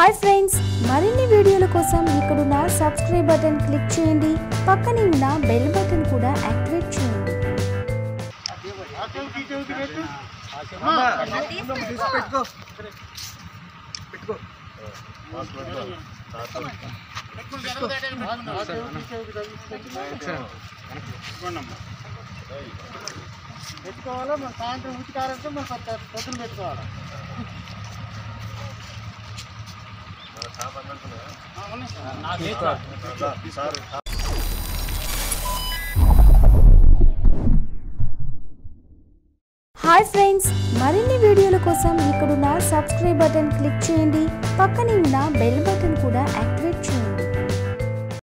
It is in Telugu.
హాయ్ ఫ్రెండ్స్, మరిన్ని వీడియోల కోసం ఇక్కడున్న సబ్స్క్రైబ్ బటన్ క్లిక్ చేయండి. పక్కనే ఉన్న బెల్ బటన్ కూడా యాక్టివేట్ చేయండి. పెట్టుకోవాలా మన సాయంత్రం ఉతికారంటే మనకు పొద్దున పెట్టుకోవాలి. హాయ్ ఫ్రెండ్స్, మరిన్ని వీడియోల కోసం ఇక్కడున్న సబ్స్క్రైబ్ బటన్ క్లిక్ చేయండి. పక్కనే ఉన్న బెల్ బటన్ కూడా యాక్టివేట్ చేయండి.